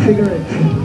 Figure it.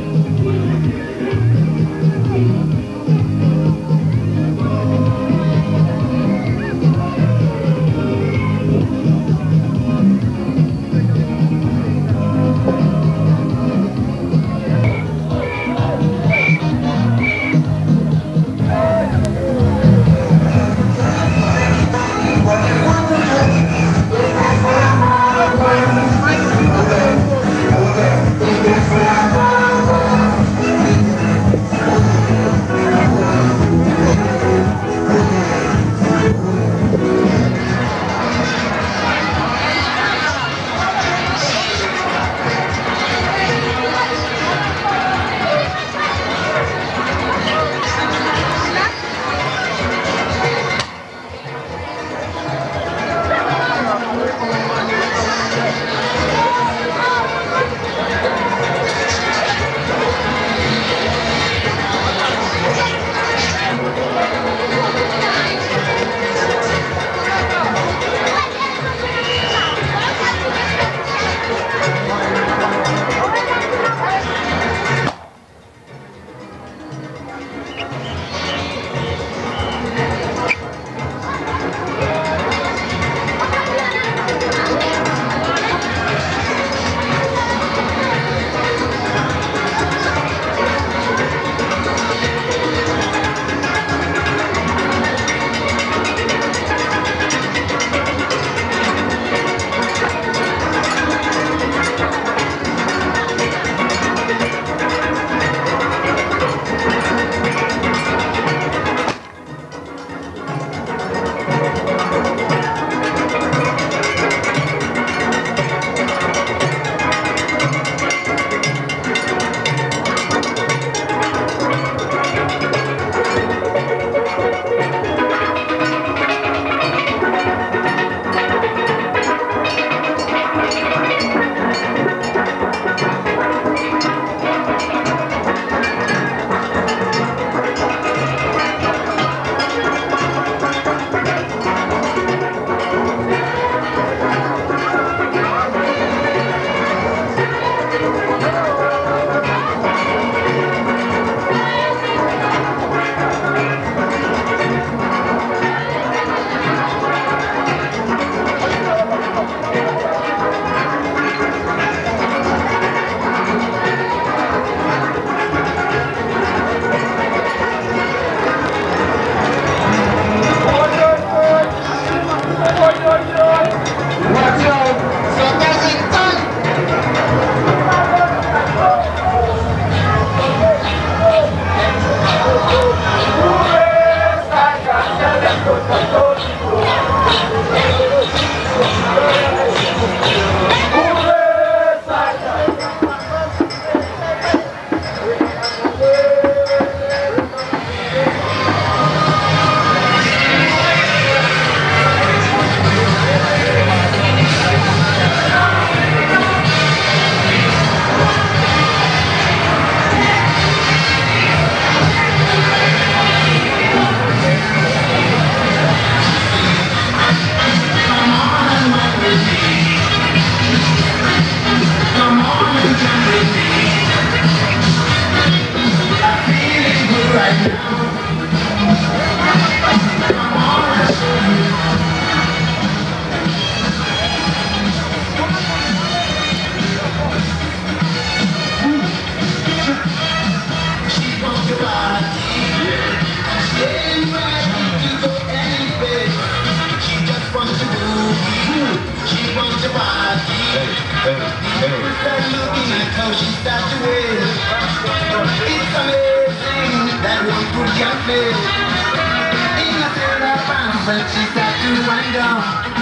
But she got to wind up.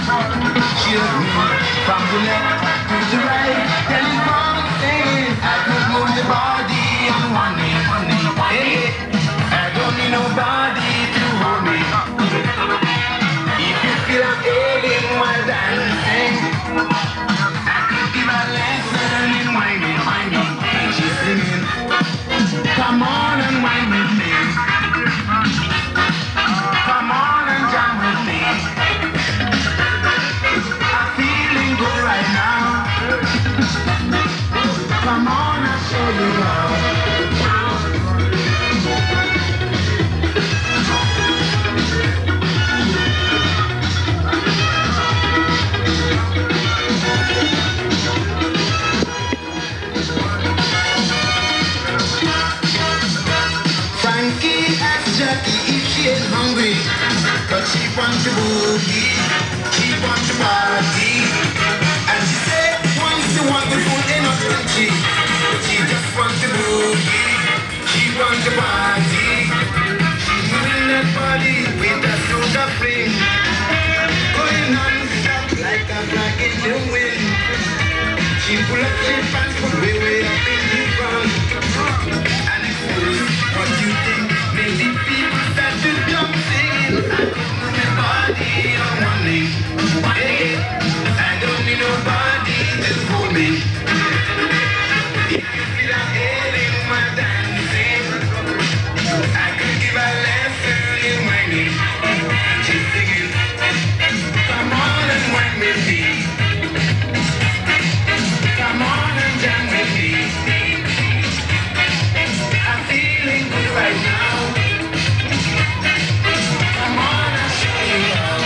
She looked from the left to the right. Telephone saying I could move the body on one knee. Hey, I don't need nobody to hold me. If you feel I'm ailing while dancing, I could give a lesson in winding. And she's singing, come on and wind with me. Come on and jam with me. I'm feeling good right now. show you how. Frankie asked Jackie if she is hungry, but she wants to boogie, she wants to party. And she said once she wants the food in her country, she just wants to boogie, she wants to party. She's moving that body with that soda fling, going non-stop like a flag in the wind. She pull up her pants, put way up in the front. And it was what you think made the people start to jump singing. I could move my body on one leg. Hey, I don't need nobody to hold me. If you feel like ailing my dancing, I could give a lesson in whining. She's singing, come on and whine with me. Come on and jam with me. I'm feeling good right now. Come on and show you how.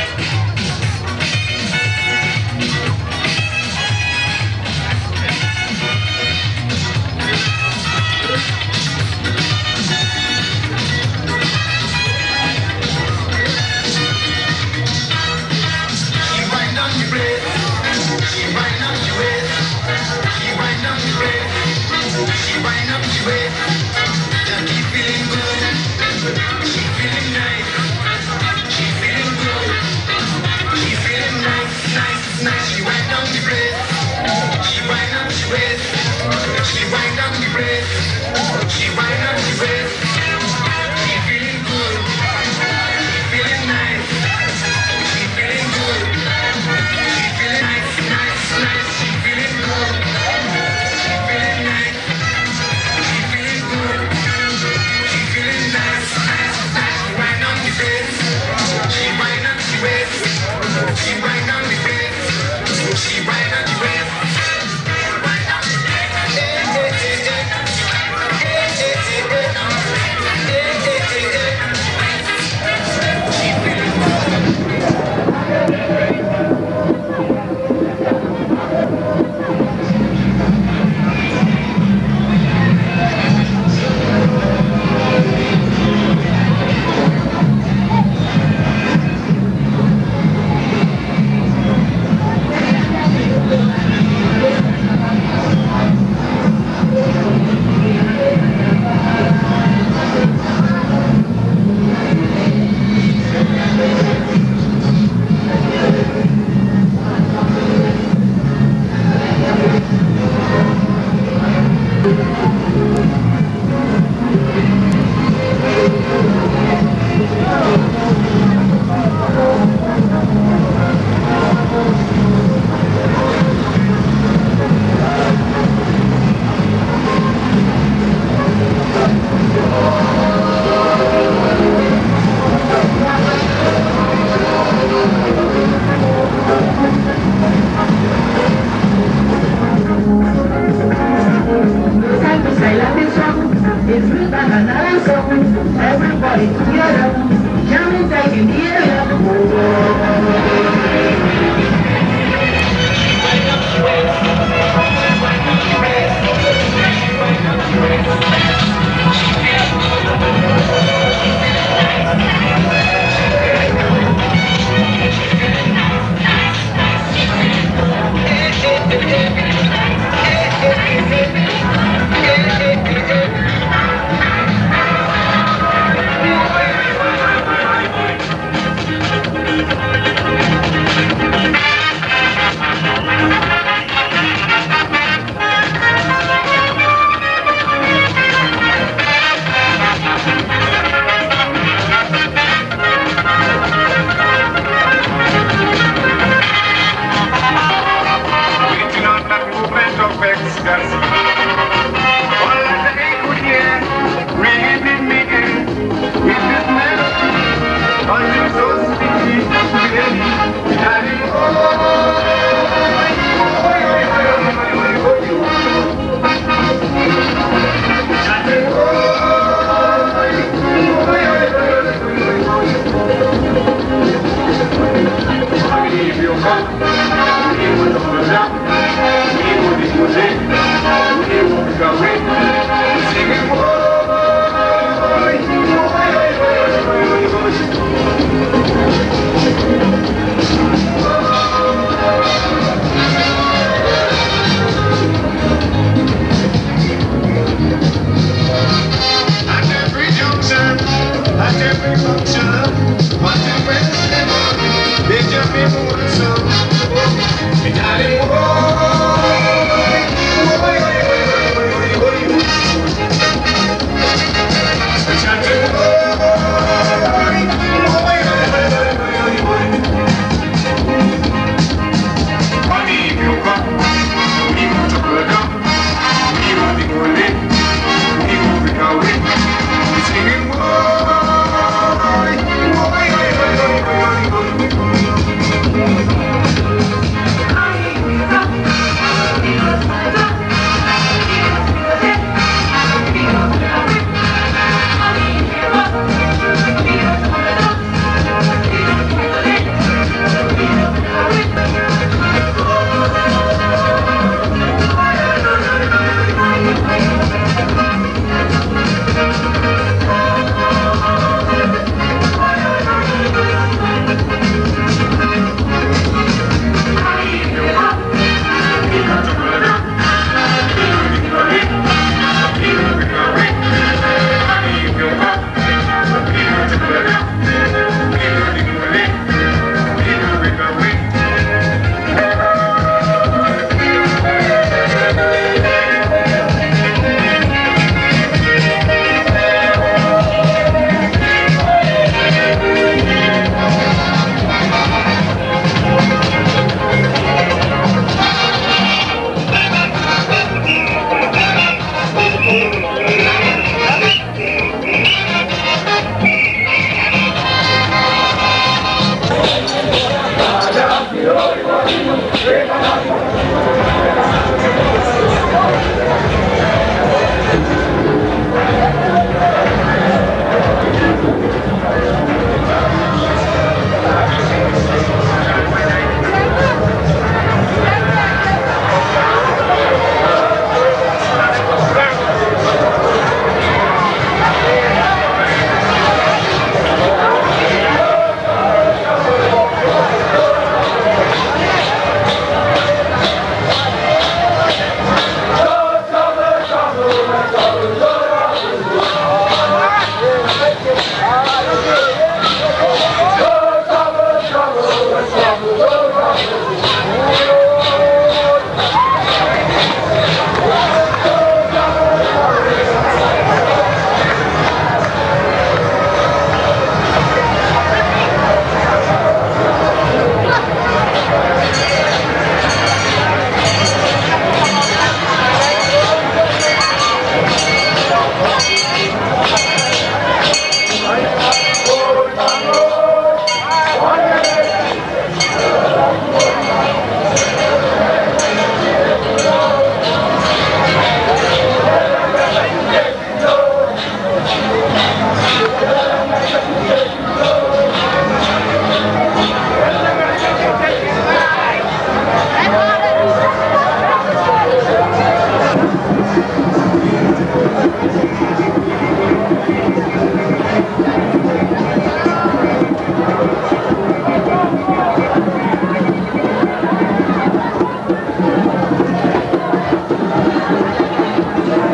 She wind on the place. She wind up the waist. She wind up the waist. She wind up the waist. Jackie feeling good. She feeling nice. She feeling good. She feeling nice. She wind down the place. She wind up the waist. She wind down the place. She wind up the waist. She feeling good. She feeling nice. She feeling good. She feeling nice. She feeling good. She feeling nice. She feeling good. She feeling nice. She wind on the face. She wind on the waist. She wind on the face. She wind on the waist. Wind on the face. Hey, hey, hey, hey. Hey, hey, hey, hey. Hey, hey, hey, hey. She feeling good.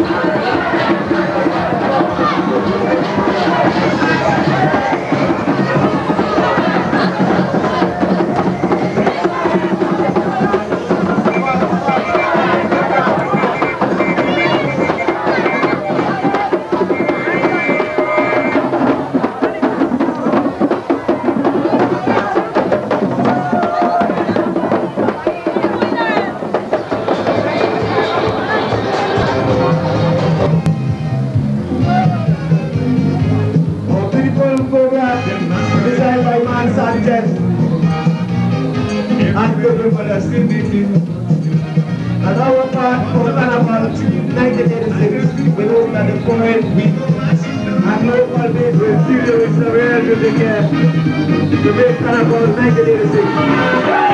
Designed by Man Sanchez and Pedro Palestine. And our part for Carnival 1986, we know that the poet and local people studio is available to make Carnival 1986.